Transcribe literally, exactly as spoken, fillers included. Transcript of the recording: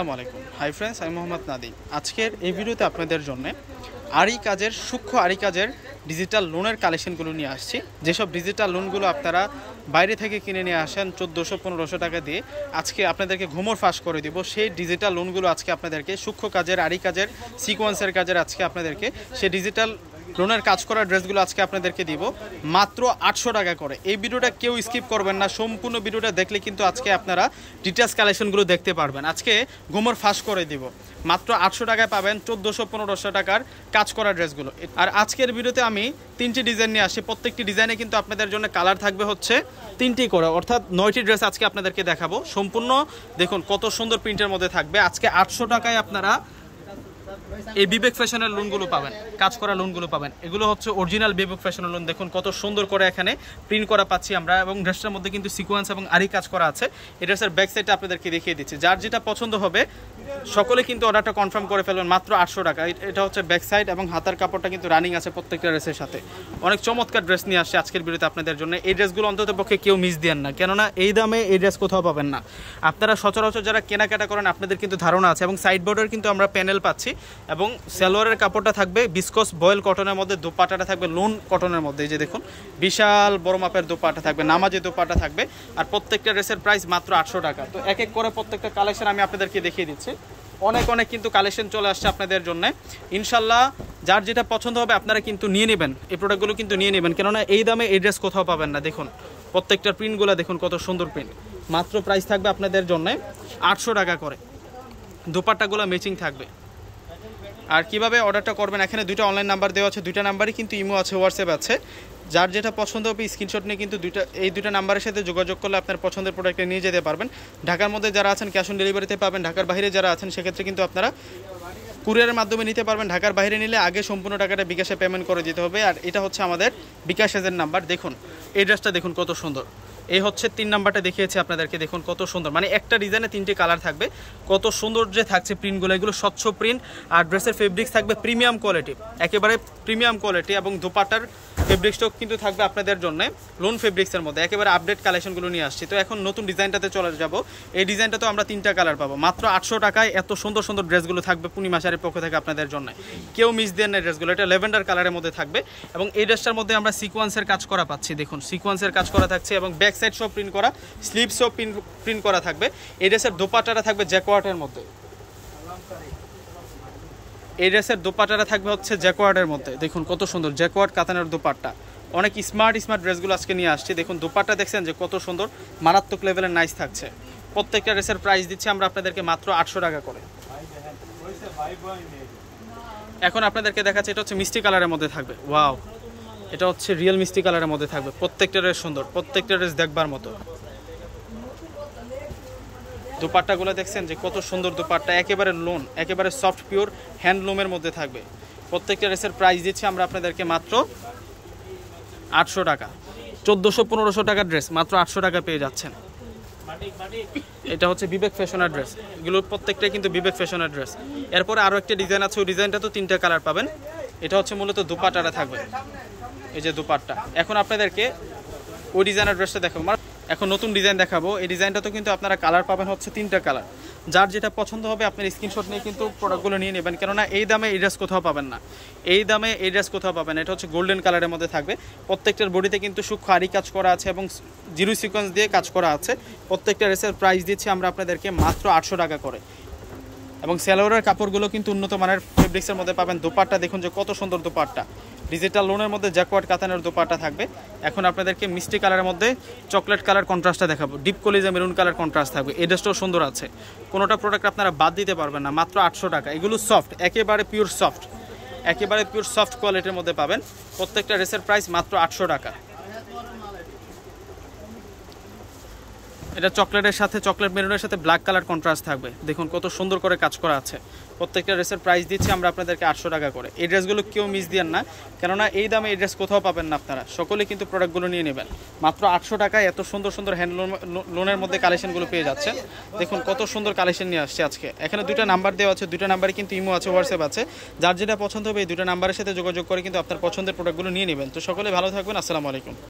আসসালামু আলাইকুম। Hi friends, আমি মোহাম্মদ নাদি। আজকের এই ভিডিওতে আপনাদের জন্য আরি কাজের সূক্ষ্ম আরি কাজের ডিজিটাল লোনের কালেকশনগুলো নিয়ে আসছি। যেসব ডিজিটাল লোনগুলো আপনারা বাইরে থেকে কিনে নিয়ে আসেন চোদ্দোশো পনেরোশো টাকা দিয়ে, আজকে আপনাদেরকে ঘুমোর ফাঁস করে দিব সেই ডিজিটাল লোনগুলো আজকে আপনাদেরকে সূক্ষ্ম কাজের আরি কাজের সিকোয়েন্সের কাজের আজকে আপনাদেরকে সেই ডিজিটাল লোনের কাজ করা ড্রেসগুলো আজকে আপনাদেরকে দিব মাত্র আটশো টাকা করে। এই ভিডিওটা কেউ স্কিপ করবেন না, সম্পূর্ণ ভিডিওটা দেখলে কিন্তু আজকে আপনারা ডিটেলস কালেকশনগুলো দেখতে পারবেন। আজকে ঘুমোর ফাঁস করে দিব, মাত্র আটশো টাকায় পাবেন চোদ্দোশো পনেরোশো টাকার কাজ করা ড্রেসগুলো। আর আজকের ভিডিওতে আমি তিনটি ডিজাইন নিয়ে আসি, প্রত্যেকটি ডিজাইনে কিন্তু আপনাদের জন্য কালার থাকবে হচ্ছে তিনটি করে, অর্থাৎ নয়টি ড্রেস আজকে আপনাদেরকে দেখাবো। সম্পূর্ণ দেখুন কত সুন্দর প্রিন্টের মধ্যে থাকবে। আজকে আটশো টাকায় আপনারা এই বিবেক ফ্যাশনের লোনগুলো পাবেন, কাজ করা লোনগুলো পাবেন। এগুলো হচ্ছে অরিজিনাল বিবেক ফ্যাশনের লোন। দেখুন কত সুন্দর করে এখানে প্রিন্ট করা পাচ্ছি আমরা, এবং ড্রেসটার মধ্যে কিন্তু সিকোয়েন্স এবং আরি কাজ করা আছে। এই ড্রেসের ব্যাক সাইডটা আপনাদেরকে দেখিয়ে দিচ্ছি। যার যেটা পছন্দ হবে সকলে কিন্তু অর্ডারটা কনফার্ম করে ফেলবেন মাত্র আটশো টাকা। এটা হচ্ছে ব্যাক সাইড এবং হাতার কাপড়টা কিন্তু রানিং আছে প্রত্যেকটা ড্রেসের সাথে। অনেক চমৎকার ড্রেস নিয়ে আসছে আজকের ভিডিওতে আপনাদের জন্য। এই ড্রেসগুলো অন্তত পক্ষে কেউ মিস দেন না, কেননা এই দামে এই ড্রেস কোথাও পাবেন না। আপনারা সচরাচর যারা কেনাকাটা করেন আপনাদের কিন্তু ধারণা আছে। এবং সাইড বর্ডার কিন্তু আমরা প্যানেল পাচ্ছি, এবং সালোয়ারের কাপড়টা থাকবে বিসকস বয়েল কটনের মধ্যে, দোপাট্টাটা থাকবে লোন কটনের মধ্যে। এই যে দেখুন বিশাল বড় মাপের দোপাট্টা থাকবে, নামাজি দোপাট্টা থাকবে। আর প্রত্যেকটা ড্রেসের প্রাইস মাত্র আটশো টাকা। তো এক এক করে প্রত্যেকটা কালেকশন আমি আপনাদেরকে দেখিয়ে দিচ্ছি। অনেক অনেক কিন্তু কালেকশন চলে আসছে আপনাদের জন্য। ইনশাল্লাহ যার যেটা পছন্দ হবে আপনারা কিন্তু নিয়ে নেবেন, এই প্রোডাক্টগুলো কিন্তু নিয়ে নেবেন, কেননা এই দামে এই ড্রেস কোথাও পাবেন না। দেখুন প্রত্যেকটা প্রিন্টগুলো দেখুন কত সুন্দর প্রিন্ট। মাত্র প্রাইস থাকবে আপনাদের জন্য আটশো টাকা করে। দোপাট্টাগুলো ম্যাচিং থাকবে। আর কিভাবে অর্ডারটা করবেন, এখানে দুইটা অনলাইন নাম্বার দেওয়া আছে, দুইটা নাম্বারই কিন্তু ইমো আছে, হোয়াটসঅ্যাপ আছে। যার যেটা পছন্দ হবে স্ক্রিনশট নিয়ে কিন্তু দুইটা এই দুইটা নাম্বারের সাথে যোগাযোগ করলে আপনার পছন্দের প্রোডাক্টে নিয়ে যেতে পারবেন। ঢাকার মধ্যে যারা আছেন ক্যাশ অন ডেলিভারিতে পাবেন, ঢাকার বাইরে যারা আছেন সেক্ষেত্রে কিন্তু আপনারা কুরিয়ারের মাধ্যমে নিতে পারবেন। ঢাকার বাইরে নিলে আগে সম্পূর্ণ টাকাটা বিকাশে পেমেন্ট করে দিতে হবে। আর এটা হচ্ছে আমাদের বিকাশ এজেন্ট নাম্বার। দেখুন এই ড্রেসটা দেখুন কত সুন্দর। এই হচ্ছে তিন নাম্বারটা দেখিয়েছি আপনাদেরকে, দেখুন কত সুন্দর, মানে একটা ডিজাইনে তিনটে কালার থাকবে। কত সুন্দর যে থাকছে প্রিন্টগুলো, এগুলো স্বচ্ছ প্রিন্ট। আর ড্রেসের ফেব্রিক্স থাকবে প্রিমিয়াম কোয়ালিটি, একেবারে প্রিমিয়াম কোয়ালিটি। এবং দোপাট্টার ফেব্রিক্সটাও কিন্তু থাকবে আপনাদের জন্য লোন ফেব্রিক্সের মধ্যে। একেবারে আপডেট কালেকশনগুলো নিয়ে আসছি। তো এখন নতুন ডিজাইনটাতে চলে যাব। এই ডিজাইনটা তো আমরা তিনটা কালার পাবো মাত্র আটশো টাকায়। এত সুন্দর সুন্দর ড্রেসগুলো থাকবে পূর্ণিমা শাড়ির পক্ষ থেকে আপনাদের জন্য, কেউ মিস দেন না ড্রেসগুলো। এটা ল্যাভেন্ডার কালারের মধ্যে থাকবে, এবং এই ড্রেসটার মধ্যে আমরা সিকোয়েন্সের কাজ করা পাচ্ছি। দেখুন সিকোয়েন্সের কাজ করা থাকছে, এবং ব্যাক সাইড সব প্রিন্ট করা, স্লিভসও প্রিন্ট প্রিন্ট করা থাকবে। এই ড্রেসের দোপাট্টাটা থাকবে জ্যাকওয়ার্ডের মধ্যে। এই ড্রেসের দোপাট্টাটা থাকবে হচ্ছে জ্যাকওয়ার্ডের মধ্যে। দেখুন কত সুন্দর জ্যাকওয়ার্ড কাতানের দোপাট্টা। অনেক স্মার্ট স্মার্ট ড্রেসগুলো আজকে নিয়ে আসছি। দেখুন দোপাট্টা দেখছেন যে কত সুন্দর, মারাত্মক লেভেলের নাইস থাকছে। প্রত্যেকটা ড্রেসের প্রাইস দিচ্ছি আমরা আপনাদেরকে মাত্র আটশো টাকা করে। এখন আপনাদেরকে দেখাচ্ছে এটা হচ্ছে মিষ্টি কালারের মধ্যে থাকবে। ওয়াও, এটা হচ্ছে রিয়েল মিষ্টি কালারের মধ্যে থাকবে। প্রত্যেকটা ড্রেস সুন্দর, প্রত্যেকটা ড্রেস দেখবার মতো। দোপাট্টাগুলো দেখছেন যে কত সুন্দর দোপাট্টা, একেবারে লোন, একেবারে সফট পিওর হ্যান্ডলুমের মধ্যে থাকবে। প্রত্যেকটা ড্রেসের প্রাইস দিচ্ছি আমরা আপনাদেরকে মাত্র আটশো টাকা। চোদ্দোশো পনেরোশো টাকার ড্রেস মাত্র আটশো টাকা পেয়ে যাচ্ছেন। এটা হচ্ছে বিবেক ফ্যাশনের ড্রেস, এগুলো প্রত্যেকটাই কিন্তু বিবেক ফ্যাশনের ড্রেস। এরপরে আরও একটা ডিজাইন আছে, ওই ডিজাইনটা তো তিনটা কালার পাবেন। এটা হচ্ছে মূলত দোপাট্টাটা থাকবে, এই যে দোপাট্টা। এখন আপনাদেরকে ওই ডিজাইনের ড্রেসটা দেখাবো, এখন নতুন ডিজাইন দেখাবো। এই ডিজাইনটা তো কিন্তু আপনারা কালার পাবেন হচ্ছে তিনটা কালার। যার যেটা পছন্দ হবে আপনার স্ক্রিনশট নিয়ে কিন্তু প্রোডাক্টগুলো নিয়ে নেবেন, কেননা এই দামে এই ড্রেস কোথাও পাবেন না। এই দামে এই ড্রেস কোথাও পাবেন। এটা হচ্ছে গোল্ডেন কালারের মধ্যে থাকবে। প্রত্যেকটার বডিতে কিন্তু সূক্ষ্ম আরি কাজ করা আছে, এবং জিরো সিকোয়েন্স দিয়ে কাজ করা আছে। প্রত্যেকটা ড্রেসের প্রাইস দিচ্ছি আমরা আপনাদেরকে মাত্র আটশো টাকা করে। এবং সালোয়ারের কাপড়গুলো কিন্তু উন্নত মানের ফেব্রিক্সের মধ্যে পাবেন। দোপাট্টা দেখুন যে কত সুন্দর দোপাট্টা, ডিজিটাল লোনের মধ্যে জ্যাকওয়ার্ড কাতানের দোপাট্টা থাকবে। এখন আপনাদেরকে মিষ্টি কালারের মধ্যে চকলেট কালার কন্ট্রাস্টটা দেখাবো, ডিপ কলিজা মেরুন কালার কন্ট্রাস্ট থাকবে। এই ড্রেসটাও সুন্দর আছে, কোনোটা প্রোডাক্ট আপনারা বাদ দিতে পারবেন না। মাত্র আটশো টাকা। এগুলো সফট, একেবারে পিওর সফট, একেবারে পিওর সফট কোয়ালিটির মধ্যে পাবেন। প্রত্যেকটা ড্রেসের প্রাইস মাত্র আটশো টাকা। এটা চকলেটের সাথে, চকলেট মেরুনের সাথে ব্ল্যাক কালার কন্ট্রাস্ট থাকবে। দেখুন কত সুন্দর করে কাজ করা আছে। প্রত্যেকটা ড্রেসের প্রাইস দিচ্ছি আমরা আপনাদেরকে আটশো টাকা করে। এই ড্রেসগুলো কেউ মিস দিয়েন না, কেননা এই দামে এই ড্রেস কোথাও পাবেন না। আপনারা সকলে কিন্তু প্রোডাক্টগুলো নিয়ে নেবেন। মাত্র আটশো টাকায় এত সুন্দর সুন্দর হ্যান্ড লোনের মধ্যে কালেকশনগুলো পেয়ে যাচ্ছেন। দেখুন কত সুন্দর কালেকশন নিয়ে আসছে আজকে। এখানে দুইটা নাম্বার দেওয়া আছে, দুইটা নাম্বারে কিন্তু ইমো আছে, হোয়াটসঅ্যাপ আছে। যার যেটা পছন্দ হবে এই দুটো নাম্বারের সাথে যোগাযোগ করে কিন্তু আপনার পছন্দের প্রোডাক্টগুলো নিয়ে নেবেন। তো সকলে ভালো থাকবেন। আসসালামু আলাইকুম।